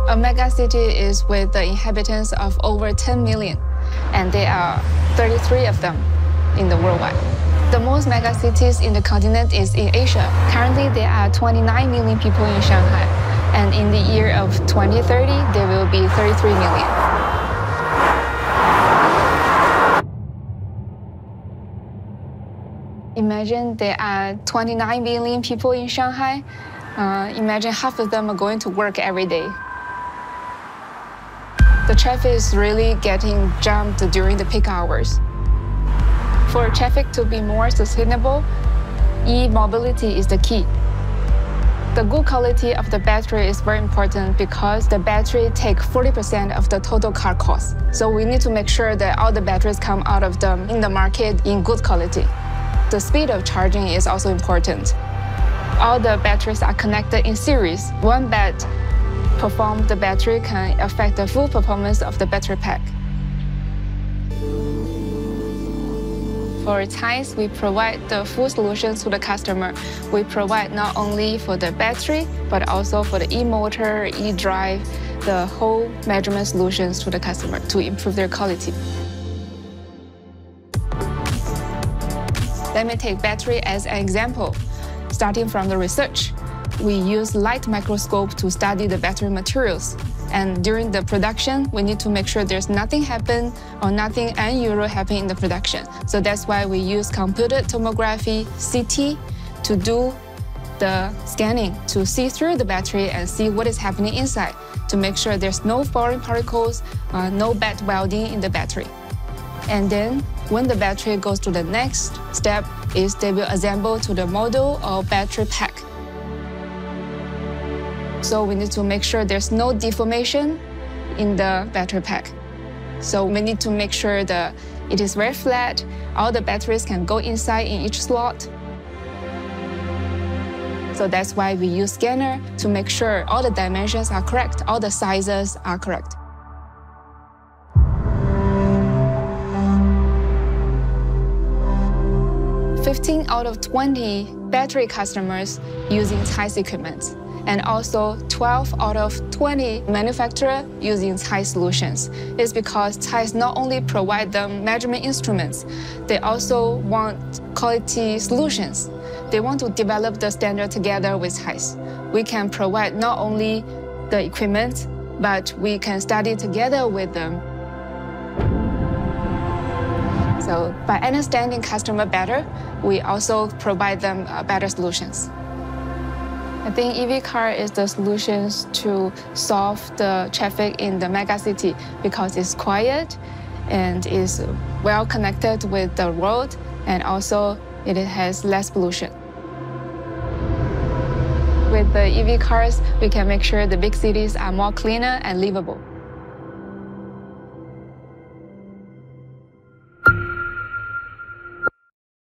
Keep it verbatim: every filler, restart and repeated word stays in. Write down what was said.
A megacity is with the inhabitants of over ten million, and there are thirty-three of them in the worldwide. The most megacities in the continent is in Asia. Currently, there are twenty-nine million people in Shanghai, and in the year of twenty thirty, there will be thirty-three million. Imagine there are twenty-nine million people in Shanghai. Uh, imagine half of them are going to work every day. The traffic is really getting jammed during the peak hours. For traffic to be more sustainable, e-mobility is the key. The good quality of the battery is very important because the battery takes forty percent of the total car cost. So we need to make sure that all the batteries come out of them in the market in good quality. The speed of charging is also important. All the batteries are connected in series. One bad perform the battery can affect the full performance of the battery pack. For ZEISS, we provide the full solution to the customer. We provide not only for the battery, but also for the e-motor, e-drive, the whole measurement solutions to the customer to improve their quality. Let me take battery as an example. Starting from the research, we use light microscope to study the battery materials. And during the production, we need to make sure there's nothing happen or nothing unusual happen in the production. So that's why we use computed tomography, C T, to do the scanning, to see through the battery and see what is happening inside, to make sure there's no foreign particles, uh, no bad welding in the battery. And then when the battery goes to the next step, is they will assemble to the module or battery pack. So we need to make sure there's no deformation in the battery pack. So we need to make sure that it is very flat, all the batteries can go inside in each slot. So that's why we use scanner to make sure all the dimensions are correct, all the sizes are correct. fifteen out of twenty battery customers using ZEISS equipment, and also twelve out of twenty manufacturers using ZEISS solutions. It's because ZEISS not only provide them measurement instruments, they also want quality solutions. They want to develop the standard together with ZEISS. We can provide not only the equipment, but we can study together with them. So by understanding customer better, we also provide them uh, better solutions. I think E V car is the solutions to solve the traffic in the megacity because it's quiet and is well connected with the road, and also it has less pollution. With the E V cars, we can make sure the big cities are more cleaner and livable.